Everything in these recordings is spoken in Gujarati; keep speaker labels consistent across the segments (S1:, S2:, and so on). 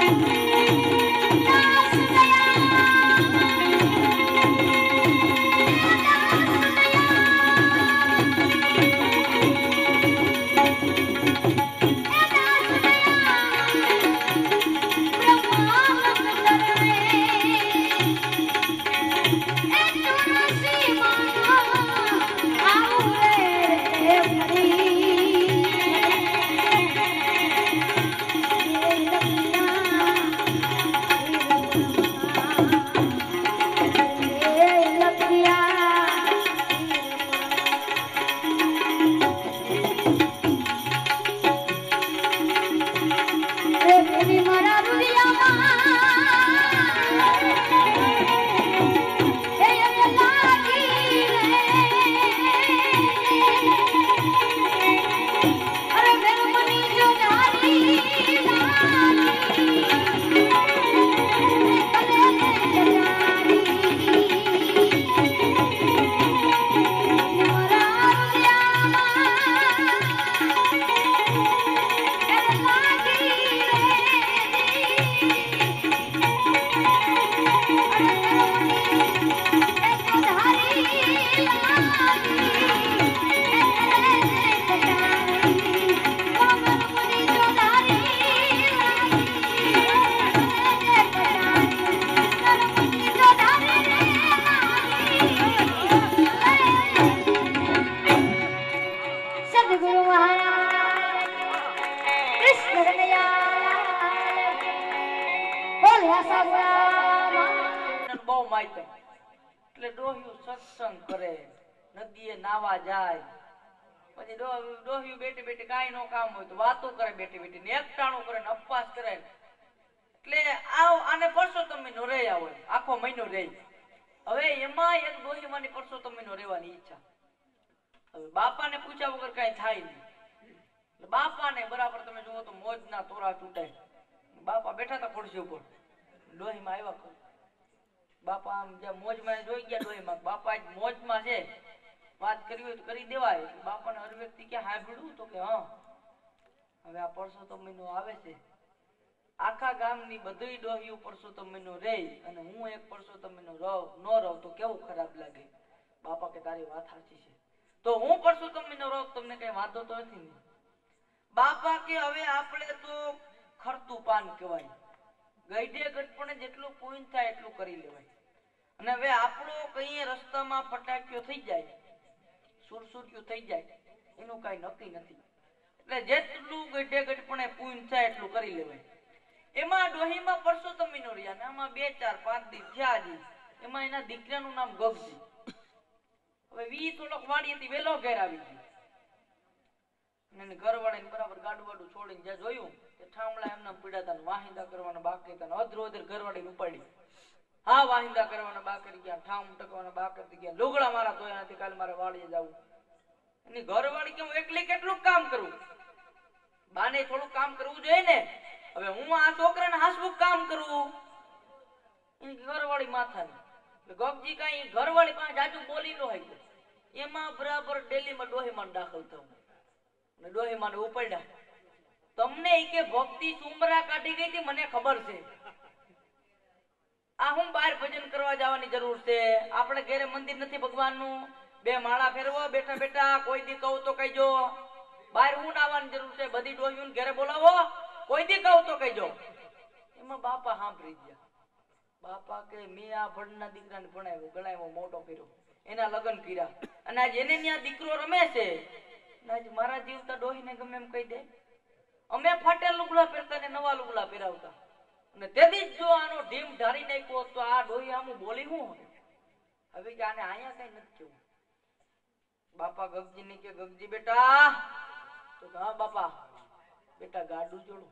S1: એટલે ડોહ્યું સત્સંગ કરે, નદીએ નાવા જાય, પછી ડોહ્યું બેઠી બેઠી કાંઈ નો કામ હોય તો વાતો કરે, બેઠી બેઠી ને એકટાણું કરે ને અપવાસ કરે. એટલે આને પરસોત્તમ મહિનો રહ્યા હોય, આખો મહિનો રહે. હવે એમાં એક ડોહીમાની પરસોત્તમ મહિનો રહેવાની ઈચ્છા. હવે બાપાને પૂછ્યા વગર કઈ થાય નહીં. બાપાને બરાબર તમે જુઓ તો મોજના તોરા તૂટે. બાપા બેઠા હતા ખુરશી ઉપર, ડોહીમાં આવ્યા. બાપા આમ જે મોજમાં જોઈ ગયા ડોહીમાં, બાપા જ મોજમાં છે, વાત કરવી હોય તો કરી દેવાય. બાપાને હર વ્યક્તિ કે સાંભળ્યું તો કે હા હવે આ પરસોત્તમ મહિનો આવે છે, આખા ગામની બધી ડોહીઓ પરસોત્તમ મહિનો રહે અને હું એક પરસોત્તમ મહિનો ન રહું તો કેવું ખરાબ લાગે. બાપા કે તારી વાત સાચી છે, તો હું પરસોત્તમ મહિનો રહું તમને કઈ વાંધો તો નથી ને. બાપા કે હવે આપણે તો ખરતું પાન કહેવાય, ગઈઢે ગટપણે જેટલું પૂન થાય એટલું કરી લેવાય. અને હવે આપણો કઈ રસ્તામાં ફટાક્યો થઈ જાય, સુરસુર્યું થઈ જાય, એનું કઈ નક્કી નથી. એટલે જેટલું ગઈઢે ગટપણે પૂન થાય એટલું કરી લેવાય. એમાં ડોહીમાં પરસોત્તમ મહિનો રહ્યા ને આમાં 2-4-5 દી થયા જી. એમાં એના દીકરાનું નામ ગગજી. હવે વી થોડોક વાડી હતી, વેલો ઘેર આવી ગયો. અને ઘરવાળાને બરાબર ગાડું વાડું છોડીને જ્યાં જોયું કે ઠામડા એમના પીડાતા, વાહિંદા કરવાના બાકી હતા, અધરોધર ઘરવાળીને ઉપાડી. હા વાહિંદા કરવાના બા કરી ગયા, ઠામ ટકવાના બા કરી ગયા, લુગડા મારા ધોયા નથી, કાલે મારે વાડીએ જવું. એની ઘરવાળી કે હું એકલી કેટલું કામ કરું, બાને થોડું કામ કરવું જોઈએ ને. હવે હું આ છોકરાને હાસવું કામ કરું, એની ઘરવાળી માથાની. ગગજી કઈ ઘરવાળી પાસે જાજુ બોલી ન હોય, એમાં બરાબર ડેલીમાં ડોહીમાં દાખલ થવું અને ડોહીમાં ઉપાડ્યા. તમને એ કે ભક્તિ સુમરા કાઢી ગઈ હતી, મને ખબર છે. આ હું બહાર ભજન કરવા જવાની જરૂર છે, આપણે ઘરે મંદિર નથી ભગવાનનું, 2 માળા ફેરવો બેઠા બેઠા, કોઈ દી કહું તો કહીજો. બહાર હું આવવાની જરૂર છે, બધી ડોહીઓને ઘરે બોલાવો, કોઈ દી કહું તો કહીજો. એમાં બાપા સાંભળી ગયા. બાપા કે મેં આ ભણના દીકરાને ભણાવ્યો, ગણાવ્યો, મોટો કર્યો, એના લગ્ન કર્યા, અને આજ એને ત્યાં દીકરો રમે છે. આજ મારા જીવતા ડોહીને ગમે એમ કહી દે, અમે ફાટેલ લુગડા પહેરતા ને નવા લુગડા પહેરાવતા, અને તેથી જ જો આનો ઢીમ ઢારી નાખ્યો તો આ ડોહી આમ બોલી હું. હવે કે આને અહીંયા કઈ નથી કેવું. બાપા ગગજી ને કે ગગજી બેટા, તો હા બાપા બેટા ગાડું જોડું.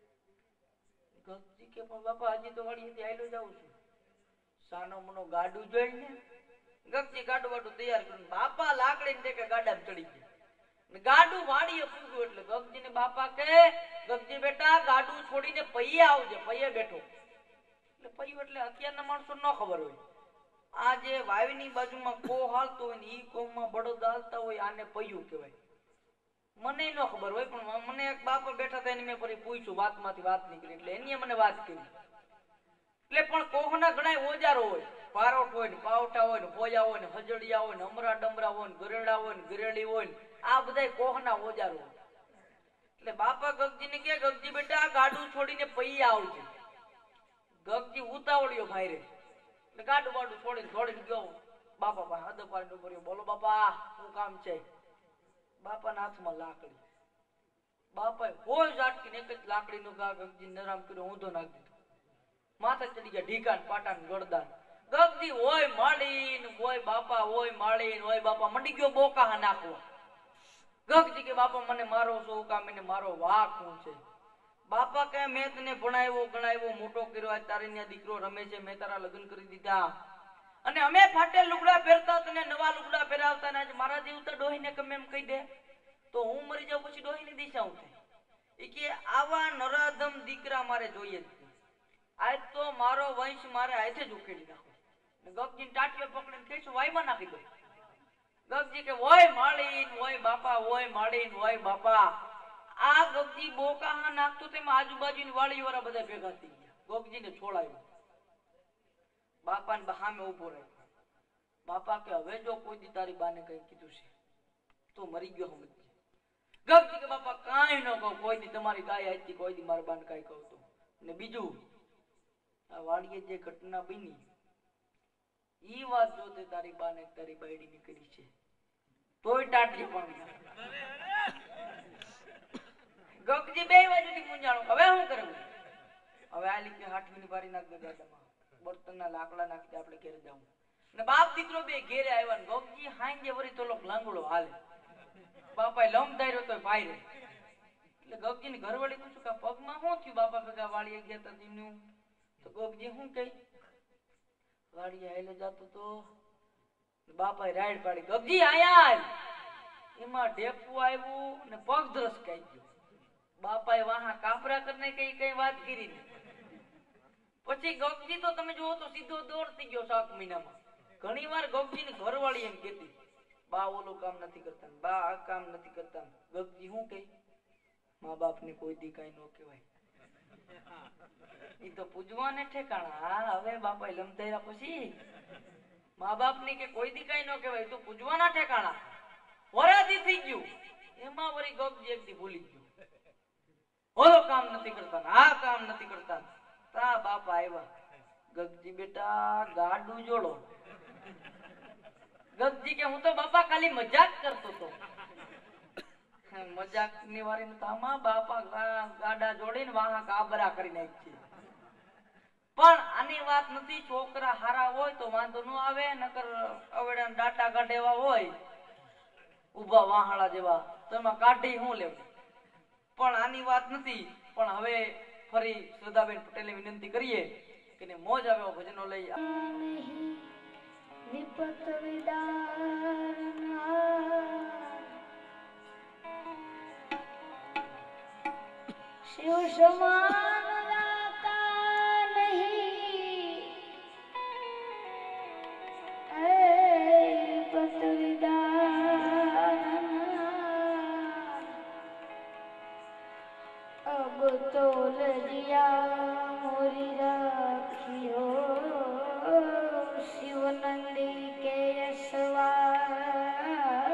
S1: ગગજી કે પણ બાપા હજી તો વાડીએથી આયલો જાઉં છું. સાનો મનો ગાડું જોઈને ગગજી ગાડું વાડું તૈયાર કર્યું. બાપા લાકડી ને કે ગાડામાં ચડી ગયા. ગાડું વાડીએ પૂગ્યું એટલે ગગજી ને બાપા કે ગગજી બેટા ગાડું છોડીને પૈયે આવજે, પૈયે બેઠો. એટલે પૈયું એટલે અત્યારના માણસો ન ખબર હોય, આ જે વાવીની બાજુમાં કો હાલતો હોય ને ઈ કોમમાં બળદ હાલતા હોય, આને પૈયું કહેવાય. મને ન ખબર હોય પણ મને એક બાપા બેઠા હતા એને મેં ફરી પૂછ્યું, વાતમાંથી વાત નીકળી એટલે એની મને વાત કરી. એટલે પણ કોહના ઘણા ઓજારો હોય, પારોટ હોય ને પાવઠા હોય ને પોયા હોય ને હજડિયા હોય ને અમરા ડમરા હોય ને ગરેડા હોય ને ગરેડી હોય ને આ બધા કોહના ઓજારો હોય. એટલે બાપા ગગજી ને કે ગગજી બેટા આ ગાડું છોડીને પૈ આવજે. ગગજી ઉતાવળ્યો ભાઈ રે એટલે ગાડું બાડું છોડીને દોડીને ગયો બાપા પાસે હદપારી ડુબર્યો. બોલો બાપા શું કામ છે? બાપાના હાથમાં લાકડી. બાપાએ કોઈ ઝાટકીને એક જ લાકડીનો ઘા ગગજી નરામ કર્યો, ઊંધો નાખી દીધો. માથે ચડી ગયા ઢીકાન પાટાન ગળદાન. ગગજી હોય માળીન હોય બાપા હોય માળીન હોય બાપા મંડી ગયો બોકા નાખવા. ગગજી કે બાપા મને મારો શું કામ, એને મારો વાક શું છે? બાપા કે મેં તને ભણાવ્યો ગણાવ્યો મોટો કર્યો, આજ તારી ને દીકરો રમે છે, મેં તારા લગ્ન કરી દીધા અને અમે ફાટેલ લુગડા પહેરતા તને નવા લુગડા પહેરાવતા ને આજ મારા જેવું તો ડોહીને ગમે એમ કહી દે તો હું મરી જાઉં પછી ડોહીની દિશા હું થાય? એ કે આવા નરાધમ દીકરા મારે જોઈએ જ. આજ તો મારો વંશ મારે હાથે જ ઉખેડી નાખો. ગગજીને ટાટીઓ પકડીને કહીશું વાયમાં નાખી દો. ગગજી કે હોય માળીન હોય બાપા હોય માળીન હોય બાપા. આ ગગજી બોકા નાખતો તેમાં આજુબાજુની વાળી વાળા બધા ભેગા થઈ ગયા. ગગજીને છોડાયો. બાપાને બહામે ઉભો રાખ્યો. બાપા કે હવે જો કોઈ દી તારી બાને કઈ કીધું છે તો મરી ગયો સમજજે. ગગજી કે બાપા કાંઈ ન કહું, કોઈ દી તમારી ગાય હતી કોઈ દી મારા બાને કાંઈ કહું તો. ને બીજું આ વાડીએ જે ઘટના બની ઈ વાત જો તે તારી બાને તારી બાયડી નીકળી છે તોય ટાટરી પામી. ગગજી બે બાજુથી મૂંઝાણો. હવે શું કરવું? હવે આ લીકે હાથવીની બારી નાખ દે ગાડામાં, બર્તનના લાકડા નાખી દે, આપણે ઘેર જાવું. ને બાપ દીકરો બે ઘેરે આવ્યા ને ગગજી હાંજે વરી તોલોક લાંગડો હાલે. બાપાએ લમ ધાર્યો તો ભાઈ રે. એટલે ગગજી ની ઘરવાળી પૂછું કે પગમાં શું થયું? બાપા ભેગા વાળીએ ગયા તા દીનું તો ગગજી શું કહી? વાડીએ હાલે જાતો તો બાપાએ રાઈડ પાડી, ગગજી આયા. એમાં ઢેપું આવ્યું ને પગ ધ્રસકાઈ ગયો. બાપાએ વાહા કાપરા કરીને કઈ વાત કરી ને પછી ગગજી તો તમે જુઓ તો સીધો દોડતી ગયો 7 મહિનામાં. ઘણી વાર ગગજી ની ઘરવાળી એમ કહેતી, બા ઓલું કામ નથી કરતા, બા આ કામ નથી કરતા. ગગજી શું કહે? મા બાપ ને કોઈ દી કઈ ન કહેવાય, ઈ તો પૂજવાને ઠેકાણા. હવે બાપા લમધાર્યા પછી મા બાપ ની કે કોઈ દી કઈ ન કહેવાય, તો પૂજવાના ઠેકાણા. વરાથી થઈ ગયું એમાં વળી ગગજી એક દી ભૂલી ગયો, ઓલો કામ નથી કરતા, આ કામ નથી કરતા. તા બાપા આવ્યા, ગગજી બેટા ગાડું જોડો. ગગજી કે હું તો બાપા ખાલી મજાક કરતો તો. મજાક ની વારી નતામાં બાપા ગાડા જોડીને વાહા કાબરા કરી નાખી. પણ આની વાત નથી, છોકરા હારા હોય તો વાંધો ન આવે, નકર અવડા ડાટા કાઢેવા હોય ઉભા વાહાળા જેવા તો એમાં કાઢી હું લેવું. પણ આની વાત નથી. પણ હવે ફરી શ્રદ્ધાબેન પટેલને વિનંતી કરીએ કે મોજ આવે ભજનો લઈ.
S2: વિપત વિદારના શિવ સમાન લાતા નહીં, વિપત વિદારના અબ તો લજિયા મોરી રાખ્યો शिव नंदी के यशवा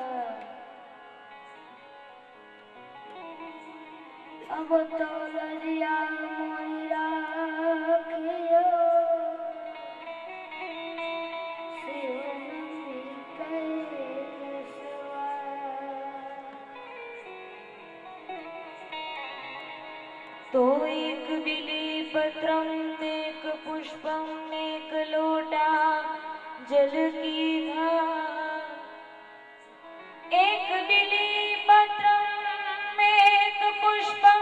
S2: अब तो लजिया मोरी राखियो शिव नंदी के यशवा तो एक बिली पत्रम एक पुष्पम एक लोटा जल की धार, एक बिली पत्रम एक पुष्पम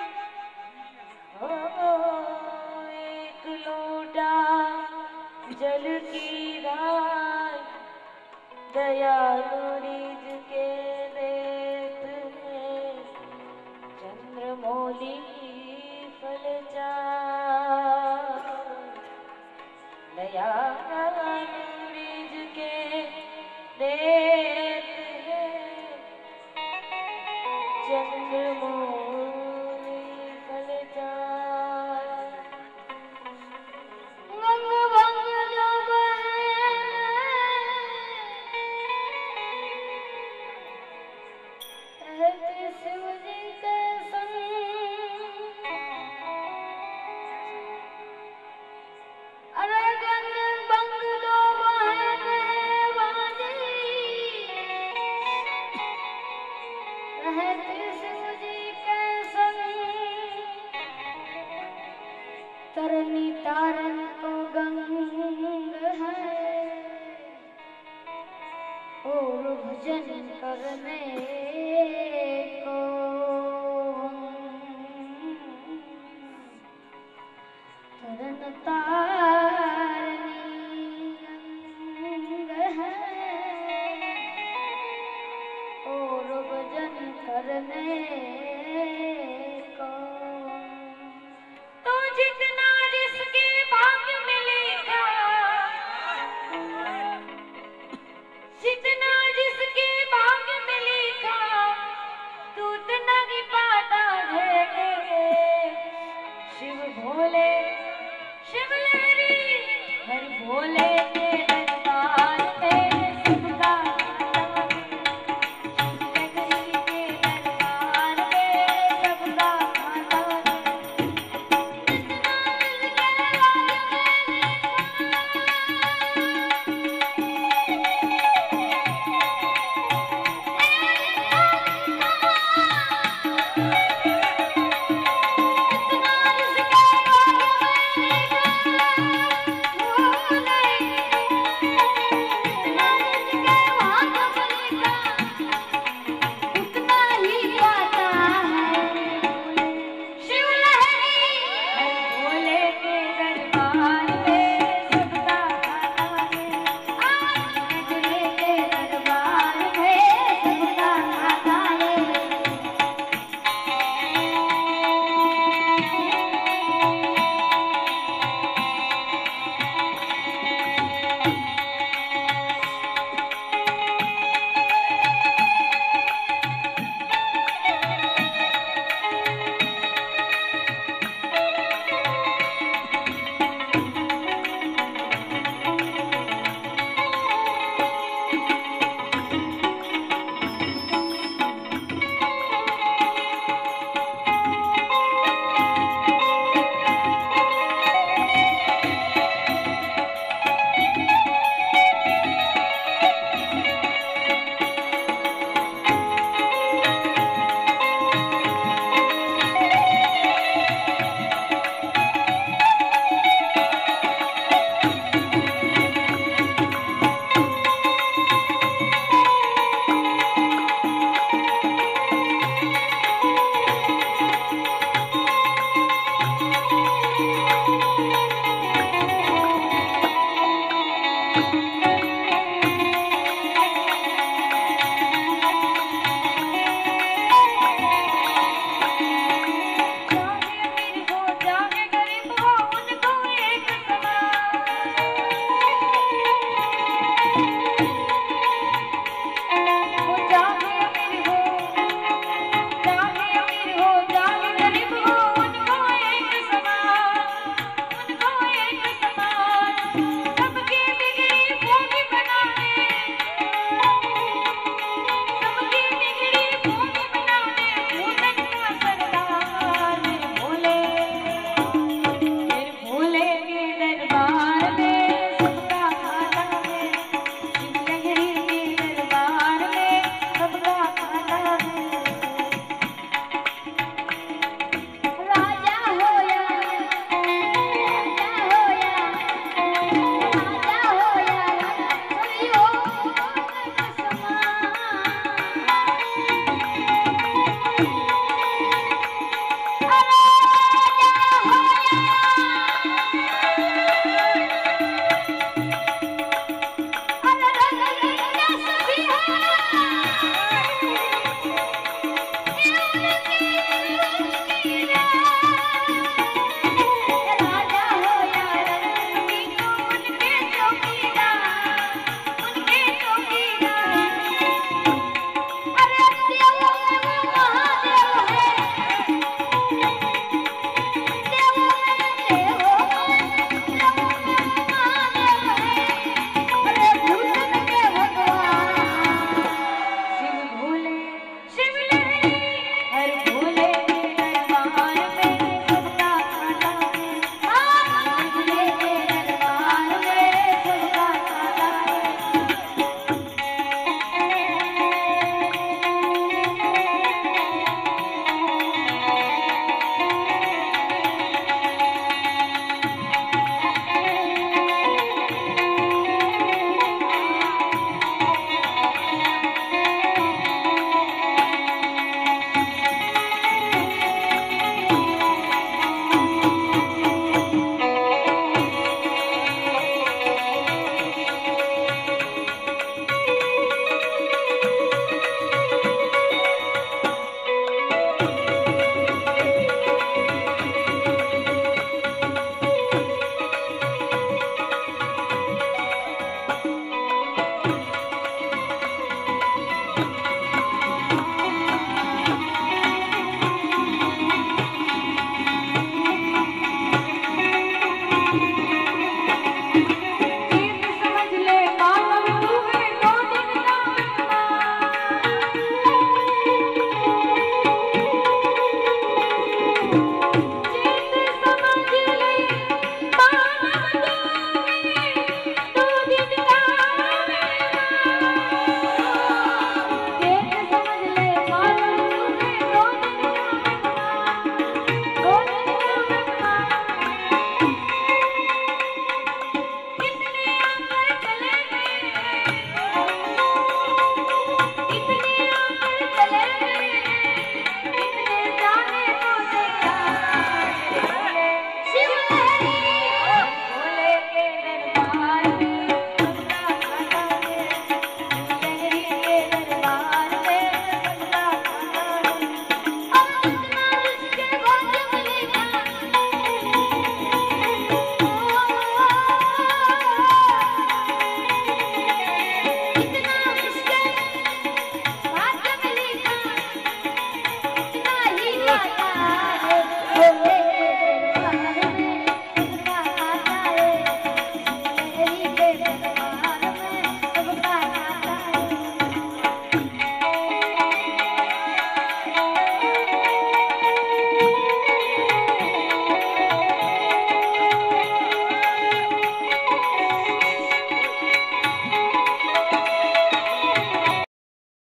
S2: एक लोटा जल की धार, दयालु निज के देत में चंद्रमौली फल चार, दयालु निज के देत हैं तरनी तारन को गंग है और भजन करने को तरन तारनी अंग है और भजन करने को। तो जितना जिसके भाग्य में लिखा, जितना जिसके भाग्य में लिखा, तू उतना ही पाता है। शिव भोले शिव लहरी हर भोले